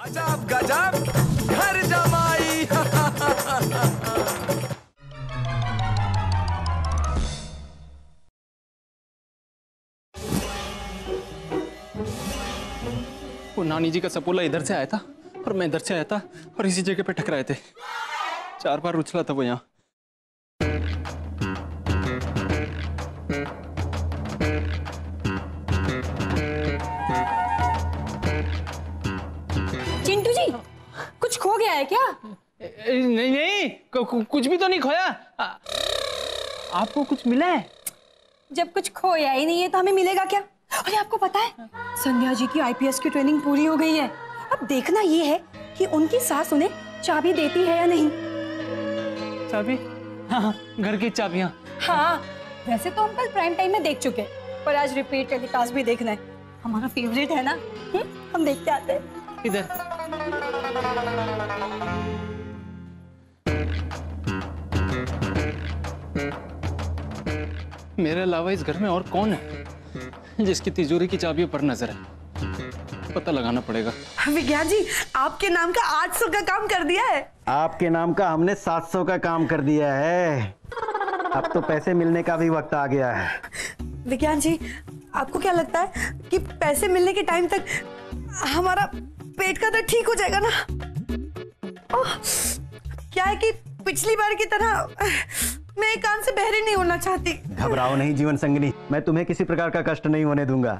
गजब गजब घर जमाई। वो नानी जी का सपोला इधर से आया था और मैं इधर से आया था और इसी जगह पे टकराए थे। 4 बार उछला था वो यहाँ। चिंटू जी, कुछ खो गया है क्या? नहीं नहीं, कुछ भी तो नहीं खोया। आपको कुछ मिला है? जब कुछ खोया ही नहीं है तो हमें मिलेगा क्या? अरे आपको पता है, संध्या जी की आईपीएस की ट्रेनिंग पूरी हो गई है। अब देखना ये है कि उनकी सास उन्हें चाबी देती है या नहीं। चाबी? हाँ, घर की चाबियाँ। हाँ, वैसे तो हम कल प्राइम टाइम में देख चुके हैं, पर आज रिपीट टेलीकास्ट भी देखना है। हमारा फेवरेट है ना, हम देख के आते हैं। इधर। मेरे अलावा इस घर में और कौन है जिसकी तिजोरी की चाबियों पर नजर है? पता लगाना पड़ेगा। विज्ञान जी, आपके नाम का 800 का काम कर दिया है। आपके नाम का हमने 700 का काम कर दिया है। अब तो पैसे मिलने का भी वक्त आ गया है। विज्ञान जी, आपको क्या लगता है कि पैसे मिलने के टाइम तक हमारा पेट का दर्द ठीक हो जाएगा ना? क्या है कि पिछली बार की तरह मैं एक कान से बहरी नहीं होना चाहती। घबराओ नहीं जीवन संगिनी, मैं तुम्हें किसी प्रकार का कष्ट नहीं होने दूंगा।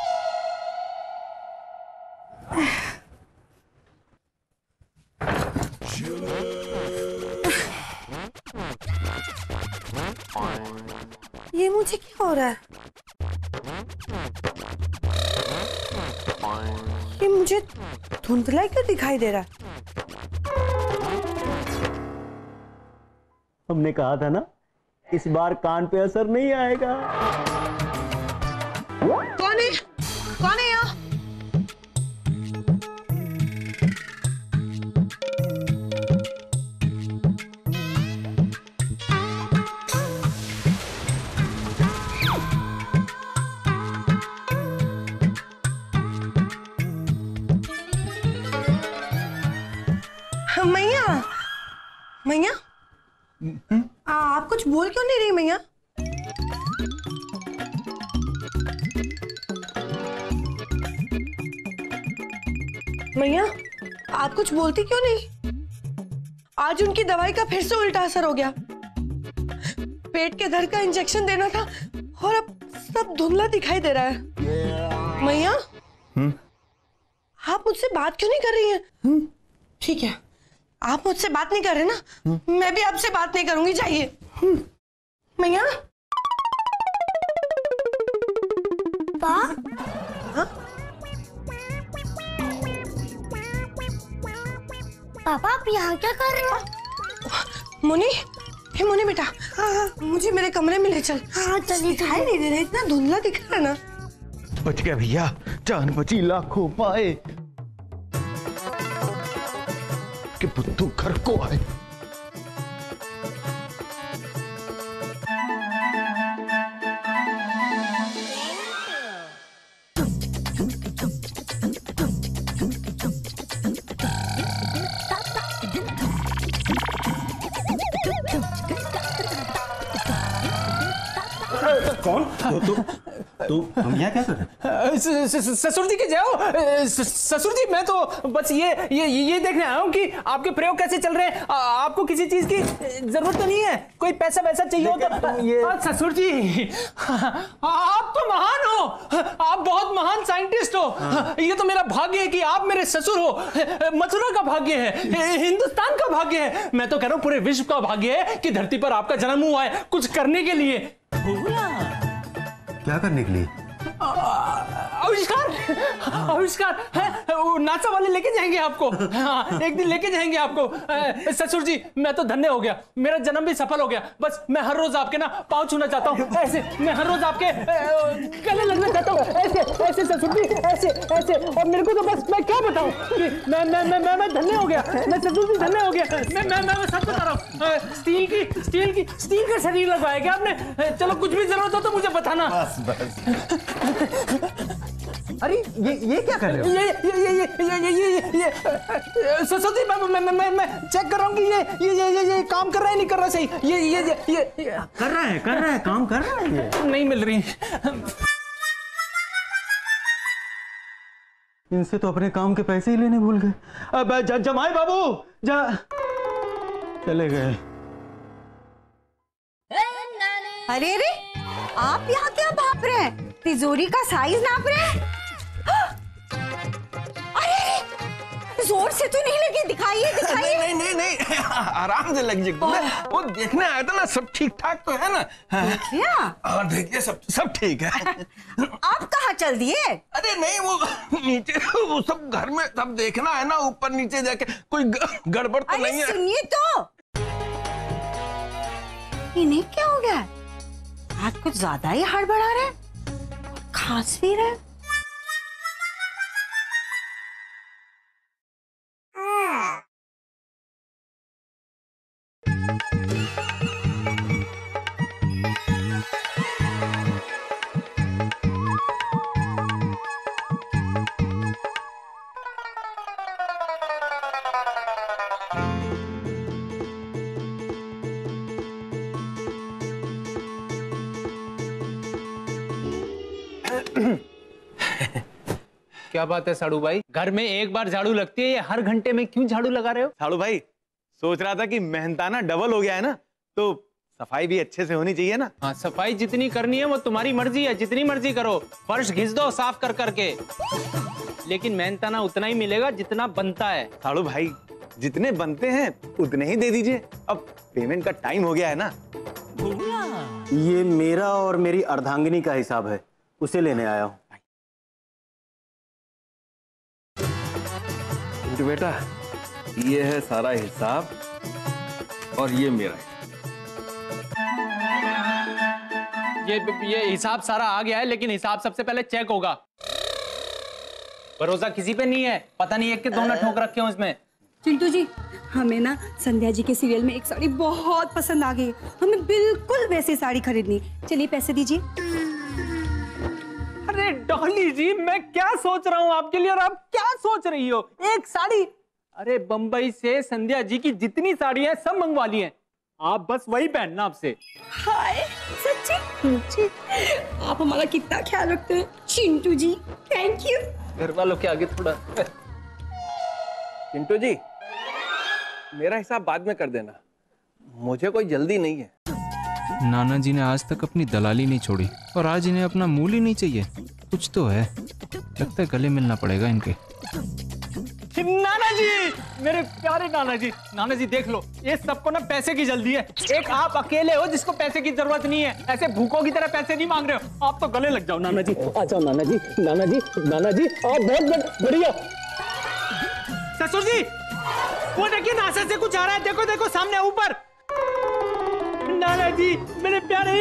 ये मुझे क्या हो रहा है? ये मुझे धुंधला क्यों दिखाई दे रहा है? हमने कहा था ना, इस बार कान पे असर नहीं आएगा। कौन है? कौन है यहाँ? मैया, मैया, आप कुछ बोल क्यों नहीं रही मैया? मैया, आप कुछ बोलती क्यों नहीं? आज उनकी दवाई का फिर से उल्टा असर हो गया। पेट के दर्द का इंजेक्शन देना था और अब सब धुंधला दिखाई दे रहा है। मैया, आप मुझसे बात क्यों नहीं कर रही हैं? ठीक है, आप मुझसे बात नहीं कर रहे ना, मैं भी आपसे बात नहीं करूंगी। जाइए। मैया। पापा, आप यहाँ क्या कर रहे हो? मुनी, हे मुनी बेटा, मुझे मेरे कमरे में ले चल। हाँ चलिए। दिखाई नहीं दे रहा, इतना धुंधला दिख रहा है ना। बच गया भैया, जान बची लाखों पाए कि बुद्धू घर को आए। कौन? तो हम यहाँ क्या कर रहे हैं? ससुर जी के जाओ। ससुर जी, मैं तो बस ये देखने आया हूँ कि आपके प्रयोग कैसे चल रहे हैं। आपको किसी चीज की जरूरत तो नहीं है? कोई पैसा वैसा चाहिए हो तो ससुर जी, आप तो महान हो, आप बहुत महान साइंटिस्ट हो। ये तो मेरा भाग्य है कि आप मेरे ससुर हो। मथुरा का भाग्य है, हिंदुस्तान का भाग्य है, मैं तो कह रहा हूँ पूरे विश्व का भाग्य है कि धरती पर आपका जन्म हुआ है कुछ करने के लिए। क्या करने के लिए? आविष्कार है, वो नासा वाले लेके जाएंगे आपको। हाँ, एक दिन लेके जाएंगे आपको। ससुर जी, मैं तो धन्य हो गया, मेरा जन्म भी सफल हो गया। बस मैं हर रोज आपके ना पाँव छूना चाहता हूँ, ऐसे। मैं हर रोज आपके गले लगना चाहता हूँ, ऐसे ऐसे ससुर जी, ऐसे ऐसे। और मेरे को तो बस मैं क्या बताऊँ कि मैं धन्य हो गया, मैं ससुर जी धन्य हो गया। मैं सब बता रहा हूँ। स्टील का शरीर लगवाया क्या आपने? चलो कुछ भी जरूरत हो तो मुझे बताना। बस अरे ये क्या कर रहे हो? ये ससुर जी मैं चेक कर रहा हूँ कि ये काम कर रहा है नहीं कर रहा सही। ये कर रहा है काम कर रहा है ये। नहीं मिल रही। इनसे तो अपने काम के पैसे ही लेने भूल गए। अब जमाई बाबू चले गए। अरे अरे, आप यहाँ क्या भाप रहे हैं? तिजोरी का साइज नाप रहे हैं? अरे जोर से तो नहीं लगे, दिखाइए दिखाइए। नहीं आराम से लग जाए। वो देखने आया था ना, सब ठीक ठाक तो है ना? क्या? और देखिए सब ठीक है। आप कहाँ चल दिए? अरे नहीं, वो नीचे वो सब घर में सब देखना है ना, ऊपर नीचे जाके कोई गड़बड़ तो नहीं है। सुनिए तो, इन्हें क्या हो गया? आज कुछ ज्यादा ही हड़बड़ा रहे, खांस भी रहे। क्या बात है साड़ू भाई, घर में एक बार झाड़ू लगती है, ये हर घंटे में क्यों झाड़ू लगा रहे हो? साड़ू भाई सोच रहा था कि मेहनताना डबल हो गया है ना, तो सफाई भी अच्छे से होनी चाहिए ना। हाँ, सफाई जितनी करनी है वो तुम्हारी मर्जी है, जितनी मर्जी करो, फर्श घिस दो साफ कर करके, लेकिन मेहनताना उतना ही मिलेगा जितना बनता है। साड़ू भाई जितने बनते हैं उतने ही दे दीजिए, अब पेमेंट का टाइम हो गया है ना। ये मेरा और मेरी अर्धांगिनी का हिसाब है, उसे लेने आया हूँ। बेटा ये है सारा हिसाब और ये मेरा। ये हिसाब सारा आ गया है, लेकिन हिसाब सबसे पहले चेक होगा। भरोसा किसी पे नहीं है, पता नहीं एक के दो ना ठोक रखे हो इसमें। चिंटू जी, हमें ना संध्या जी के सीरियल में एक साड़ी बहुत पसंद आ गई, हमें बिल्कुल वैसी साड़ी खरीदनी। चलिए पैसे दीजिए। अरे डॉली जी, मैं क्या सोच रहा हूँ आपके लिए और आप क्या सोच रही हो? एक साड़ी? अरे बंबई से संध्या जी की जितनी साड़ी है सब मंगवा ली हैं, आप बस वही पहनना आपसे। हाय सच्ची, आप हमारा कितना ख्याल रखते हैं चिंटू जी, थैंक यू। घर वालों के आगे थोड़ा। चिंटू जी मेरा हिसाब बाद में कर देना, मुझे कोई जल्दी नहीं है। नाना जी ने आज तक अपनी दलाली नहीं छोड़ी और आज इन्हें अपना मूल ही नहीं चाहिए। कुछ तो है, लगता है गले मिलना पड़ेगा इनके। नाना जी, मेरे प्यारे नाना जी, नाना जी देख लो, ये सबको ना पैसे की जल्दी है। एक आप अकेले हो जिसको पैसे की जरूरत नहीं है, ऐसे भूखों की तरह पैसे नहीं मांग रहे हो। आप तो गले लग जाओ नाना जी। आ जाओ नाना जी, नाना जी, नाना जी, आप बहुत बढ़िया। ससुर जी, वो देखिए नासा से कुछ आ रहा है, देखो देखो सामने ऊपर। नाना जी मेरे प्यारे,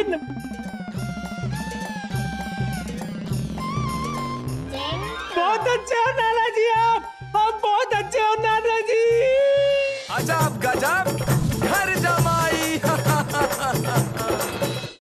बहुत अच्छे हो नाना जी, आप बहुत अच्छे हो नाना जी। अजब गजब